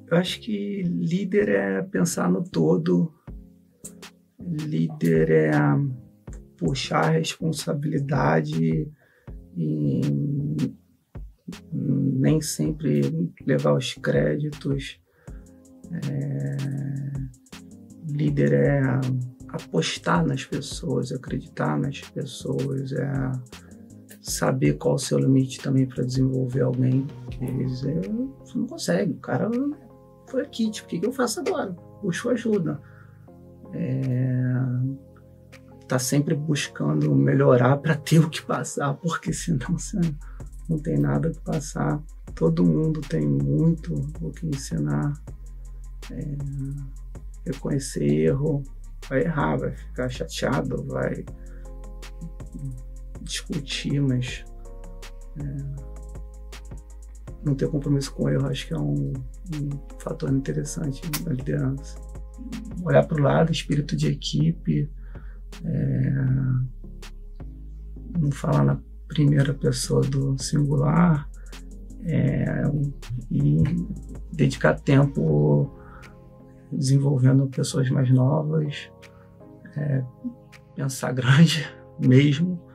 Eu acho que líder é pensar no todo, líder é puxar a responsabilidade e nem sempre levar os créditos. Líder é apostar nas pessoas, acreditar nas pessoas, saber qual o seu limite também para desenvolver alguém. Porque você não consegue, o cara foi aqui, tipo, o que eu faço agora? Busco ajuda. Tá sempre buscando melhorar para ter o que passar, porque senão você não tem nada que passar. Todo mundo tem muito o que ensinar. Reconhecer erro, vai errar, vai ficar chateado, vai discutir, mas não ter compromisso com o erro acho que é um fator interessante na liderança. Olhar para o lado, espírito de equipe, não falar na primeira pessoa do singular, e dedicar tempo desenvolvendo pessoas mais novas, pensar grande mesmo,